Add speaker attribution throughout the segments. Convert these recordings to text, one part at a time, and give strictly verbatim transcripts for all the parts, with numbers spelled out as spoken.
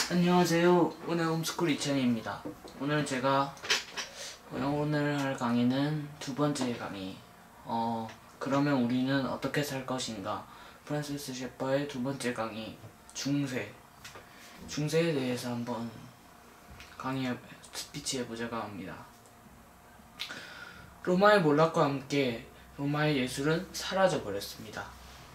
Speaker 1: 안녕하세요. 오늘 홈스쿨 이천희입니다. 오늘 제가 오늘 할 강의는 두 번째 강의. 어 그러면 우리는 어떻게 살 것인가? 프란시스 셰퍼의 두 번째 강의 중세. 중세에 대해서 한번 강의 스피치 해보자고 합니다. 로마의 몰락과 함께 로마의 예술은 사라져 버렸습니다.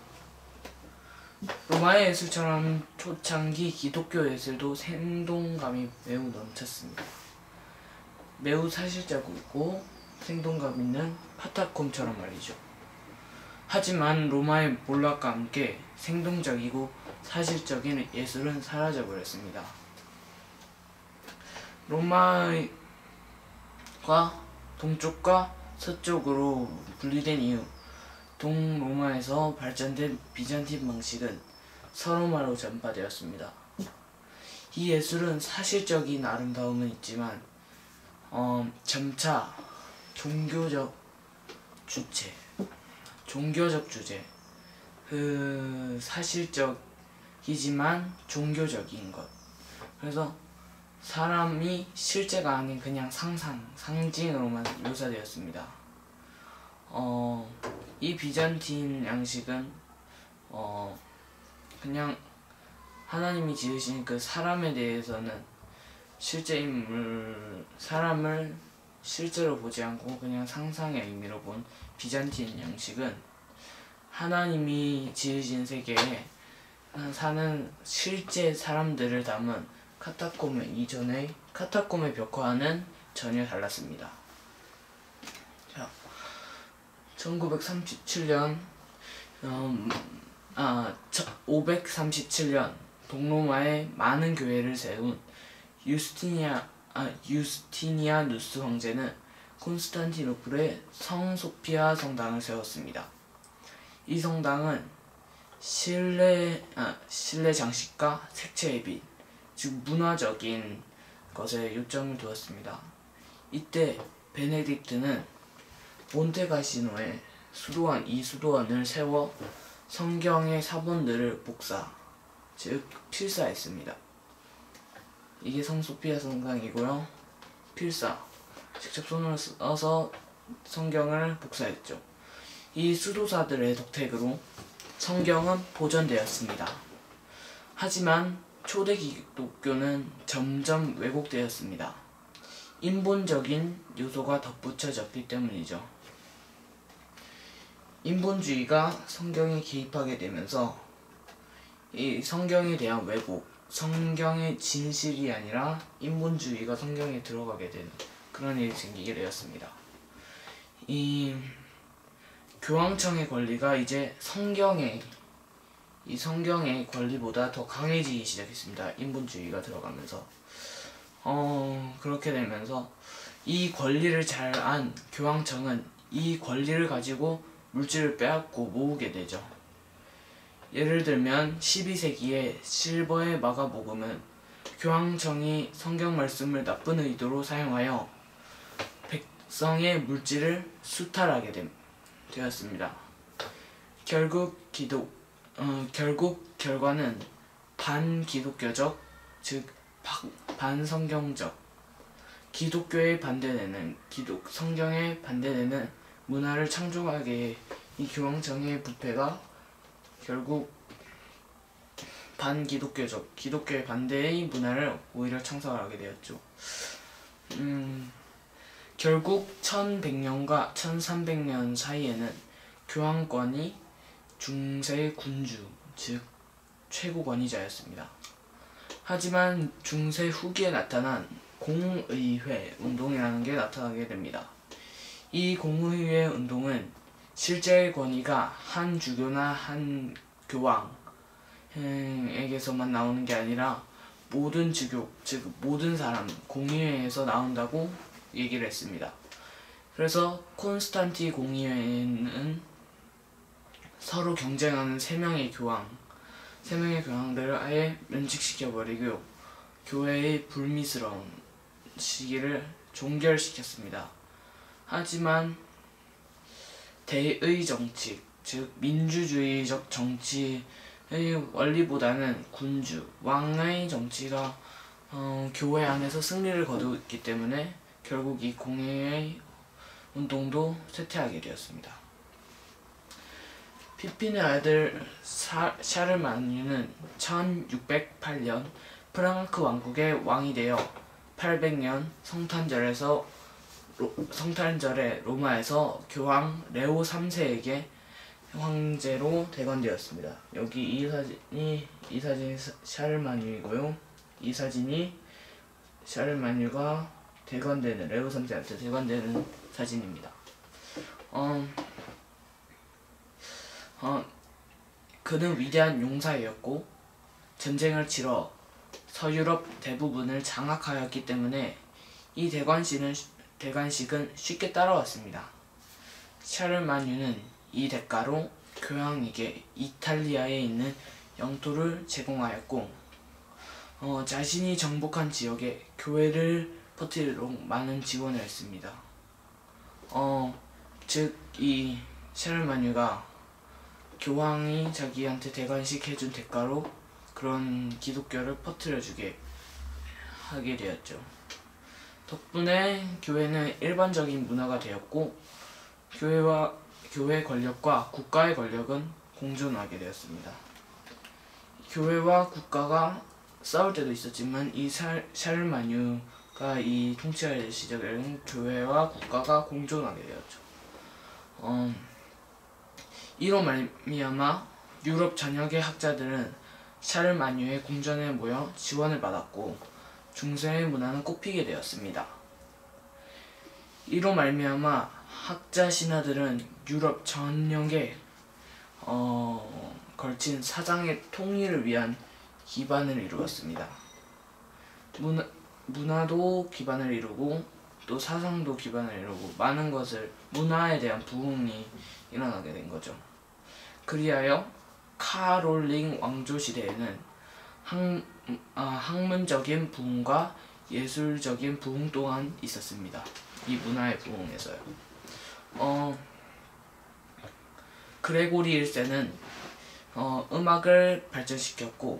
Speaker 1: 로마의 예술처럼 초창기 기독교 예술도 생동감이 매우 넘쳤습니다. 매우 사실적이고 생동감 있는 파타콤처럼 말이죠. 하지만 로마의 몰락과 함께 생동적이고 사실적인 예술은 사라져버렸습니다. 로마가 동쪽과 서쪽으로 분리된 이후 동로마에서 발전된 비잔틴 방식은 서로마로 전파되었습니다. 이 예술은 사실적인 아름다움은 있지만 어, 점차 종교적 주체, 종교적 주제, 그 사실적이지만 종교적인 것. 그래서 사람이 실제가 아닌 그냥 상상, 상징으로만 묘사되었습니다. 어, 이 비잔틴 양식은 어, 그냥 하나님이 지으신 그 사람에 대해서는 실제 인물, 사람을 실제로 보지 않고 그냥 상상의 의미로 본 비잔틴 양식은 하나님이 지으신 세계에 사는 실제 사람들을 담은 카타콤 이전의 카타콤의 벽화와는 전혀 달랐습니다. 자, 천구백삼십칠 년 음, 아, 오백삼십칠 년 동로마에 많은 교회를 세운 유스티니아, 아, 유스티니아누스 황제는 콘스탄티노플에 성 소피아 성당을 세웠습니다. 이 성당은 실내, 아, 실내 장식과 색채의 빛, 즉 문화적인 것에 요점을 두었습니다. 이때 베네딕트는 몬테카시노에 수도원 이 수도원을 세워 성경의 사본들을 복사, 즉 필사했습니다. 이게 성소피아 성당이고요. 필사, 직접 손을 써서 성경을 복사했죠. 이 수도사들의 덕택으로 성경은 보존되었습니다. 하지만 초대 기독교는 점점 왜곡되었습니다. 인본적인 요소가 덧붙여졌기 때문이죠. 인본주의가 성경에 개입하게 되면서 이 성경에 대한 왜곡, 성경의 진실이 아니라 인본주의가 성경에 들어가게 되는 그런 일이 생기게 되었습니다. 이 교황청의 권리가 이제 성경의 이 성경의 권리보다 더 강해지기 시작했습니다. 인본주의가 들어가면서 어 그렇게 되면서 이 권리를 잘 안 교황청은 이 권리를 가지고 물질을 빼앗고 모으게 되죠. 예를 들면 십이 세기에 실버의 마가복음은 교황청이 성경 말씀을 나쁜 의도로 사용하여 백성의 물질을 수탈하게 됨, 되었습니다. 결국 기독 어, 결국 결과는 반기독교적, 즉 반성경적, 기독교에 반대되는, 기독 성경에 반대되는 문화를 창조하게 이 교황청의 부패가 결국 반기독교적, 기독교의 반대의 문화를 오히려 창설하게 되었죠. 음, 결국 천백 년과 천삼백 년 사이에는 교황권이 중세 군주, 즉 최고 권위자였습니다. 하지만 중세 후기에 나타난 공의회 운동이라는 게 나타나게 됩니다. 이 공의회 운동은 실제의 권위가 한 주교나 한 교황에게서만 나오는 게 아니라 모든 주교, 즉 모든 사람, 공의회에서 나온다고 얘기를 했습니다. 그래서 콘스탄티 공의회는 서로 경쟁하는 세 명의 교황, 세 명의 교황들을 아예 면직시켜버리고 교회의 불미스러운 시기를 종결시켰습니다. 하지만 대의 정치, 즉 민주주의적 정치의 원리보다는 군주, 왕의 정치가 어, 교회 안에서 승리를 거두었기 때문에 결국 이 공의의 운동도 쇠퇴하게 되었습니다. 피핀의 아들 사, 샤르마뉴는 천육백팔 년 프랑크 왕국의 왕이 되어 팔백 년 성탄절에서 로, 성탄절에 로마에서 교황 레오 삼 세에게 황제로 대관되었습니다. 여기 이 사진이 이 사진이 샤르마뉴이고요. 이 사진이 샤르마뉴가 대관되는 레오 삼 세한테 대관되는 사진입니다. 어, 어, 그는 위대한 용사였고 전쟁을 치러 서유럽 대부분을 장악하였기 때문에 이 대관식은, 대관식은 쉽게 따라왔습니다. 샤르마뉴는 이 대가로 교황에게 이탈리아에 있는 영토를 제공하였고 어, 자신이 정복한 지역에 교회를 퍼뜨리도록 많은 지원을 했습니다. 어, 즉 이 샤르마뉴가 교황이 자기한테 대관식 해준 대가로 그런 기독교를 퍼뜨려주게 하게 되었죠. 덕분에 교회는 일반적인 문화가 되었고 교회와 교회 권력과 국가의 권력은 공존하게 되었습니다. 교회와 국가가 싸울 때도 있었지만 이 샤, 샤르마뉴가 이 통치할 시절에는 교회와 국가가 공존하게 되었죠. 어, 이로 말미암아 유럽 전역의 학자들은 샤르마뉴의 궁전에 모여 지원을 받았고 중세의 문화는 꽃피게 되었습니다. 이로 말미암아 학자 신하들은 유럽 전역에 어, 걸친 사상의 통일을 위한 기반을 이루었습니다. 문화, 문화도 기반을 이루고 또 사상도 기반을 이루고 많은 것을 문화에 대한 부흥이 일어나게 된 거죠. 그리하여 카롤링 왕조 시대에는 학, 아, 학문적인 부흥과 예술적인 부흥 또한 있었습니다. 이 문화의 부흥에서요. 어, 그레고리 일 세는 어, 음악을 발전시켰고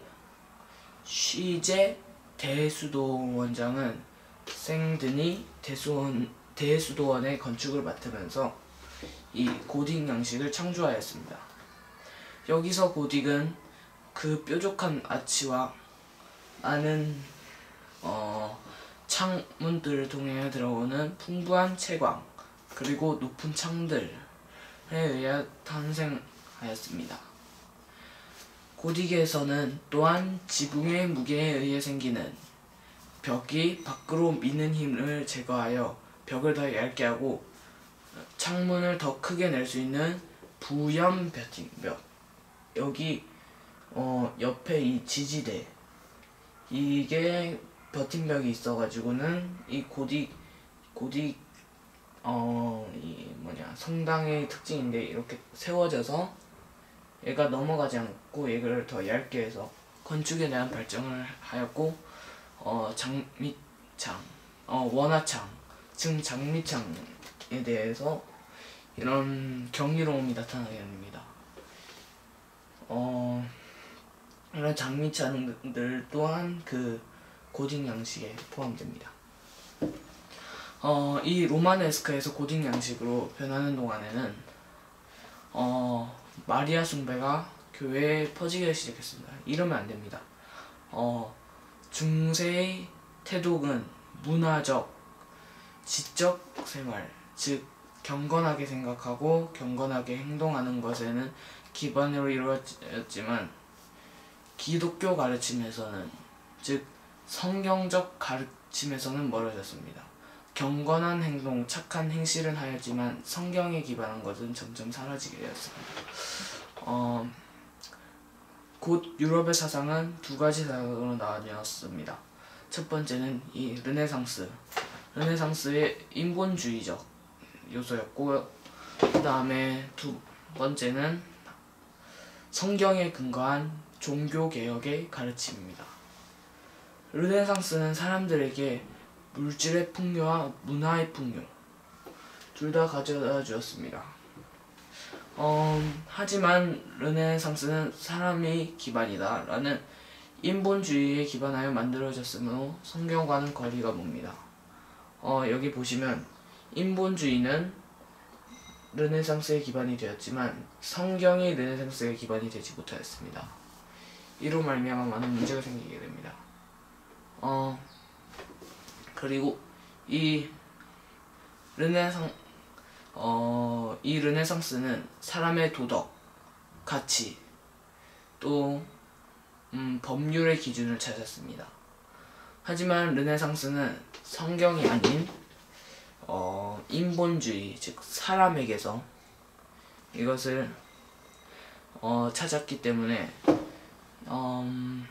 Speaker 1: 쉬제 대수도원장은 생드니 대수원, 대수도원의 건축을 맡으면서 이 고딕 양식을 창조하였습니다. 여기서 고딕은 그 뾰족한 아치와 많은 어, 창문들을 통해 들어오는 풍부한 채광 그리고 높은 창들에 의해 탄생하였습니다. 고딕에서는 또한 지붕의 무게에 의해 생기는 벽이 밖으로 미는 힘을 제거하여 벽을 더 얇게 하고 창문을 더 크게 낼 수 있는 부연 버팅벽, 여기 어, 옆에 이 지지대 이게 버팅벽이 있어가지고는 이 고딕 고딕 어, 이 뭐냐 성당의 특징인데 이렇게 세워져서 얘가 넘어가지 않고 얘를 더 얇게 해서 건축에 대한 발전을 하였고 어, 장미창, 어, 원화창, 즉 장미창에 대해서 이런 경이로움이 나타나게 됩니다. 어, 이런 장미창들 또한 그 고딕 양식에 포함됩니다. 어, 이 로마네스크에서 고딕 양식으로 변하는 동안에는 어, 마리아 숭배가 교회에 퍼지기 시작했습니다. 이러면 안 됩니다. 어, 중세의 태독은 문화적, 지적 생활, 즉 경건하게 생각하고 경건하게 행동하는 것에는 기반으로 이루어졌지만 기독교 가르침에서는 즉 성경적 가르침에서는 멀어졌습니다. 경건한 행동, 착한 행실은 하였지만 성경에 기반한 것은 점점 사라지게 되었습니다. 어, 곧 유럽의 사상은 두 가지 사상으로 나뉘었습니다. 첫 번째는 이 르네상스, 르네상스의 인본주의적 요소였고, 그 다음에 두 번째는 성경에 근거한 종교개혁의 가르침입니다. 르네상스는 사람들에게 물질의 풍요와 문화의 풍요 둘 다 가져다 주었습니다. 어, 하지만 르네상스는 사람의 기반이다 라는 인본주의에 기반하여 만들어졌으므로 성경과는 거리가 멉니다. 어, 여기 보시면 인본주의는 르네상스의 기반이 되었지만 성경이 르네상스의 기반이 되지 못하였습니다. 이로 말미암아 많은 문제가 생기게 됩니다. 어, 그리고 이 르네상 어, 이 르네상스는 사람의 도덕, 가치, 또 음, 법률의 기준을 찾았습니다. 하지만 르네상스는 성경이 아닌 어, 인본주의, 즉 사람에게서 이것을 어, 찾았기 때문에 음,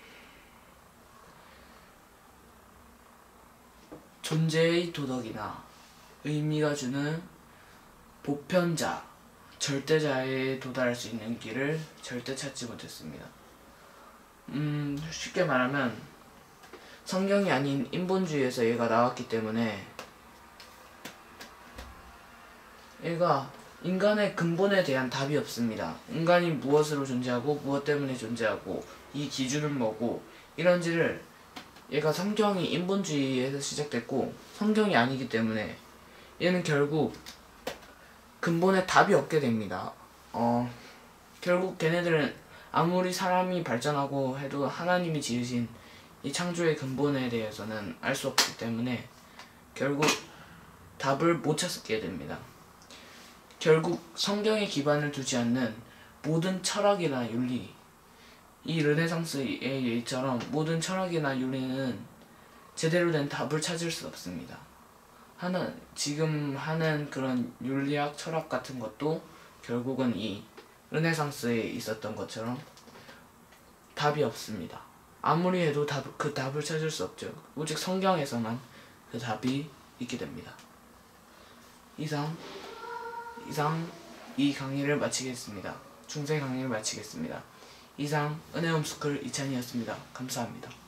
Speaker 1: 존재의 도덕이나 의미가 주는 보편자, 절대자에 도달할 수 있는 길을 절대 찾지 못했습니다. 음, 쉽게 말하면 성경이 아닌 인본주의에서 얘가 나왔기 때문에 얘가 인간의 근본에 대한 답이 없습니다. 인간이 무엇으로 존재하고 무엇 때문에 존재하고 이 기준은 뭐고 이런지를 얘가 성경이 인본주의에서 시작됐고 성경이 아니기 때문에 얘는 결국 근본에 답이 없게 됩니다. 어, 결국 걔네들은 아무리 사람이 발전하고 해도 하나님이 지으신 이 창조의 근본에 대해서는 알 수 없기 때문에 결국 답을 못 찾게 됩니다. 결국 성경에 기반을 두지 않는 모든 철학이나 윤리, 이 르네상스의 예처럼 모든 철학이나 윤리는 제대로 된 답을 찾을 수 없습니다. 하는 지금 하는 그런 윤리학, 철학 같은 것도 결국은 이 르네상스에 있었던 것처럼 답이 없습니다. 아무리 해도 답, 그 답을 찾을 수 없죠. 오직 성경에서만 그 답이 있게 됩니다. 이상 이상 이 강의를 마치겠습니다. 중세 강의를 마치겠습니다. 이상 은혜홈스쿨 이찬이었습니다. 감사합니다.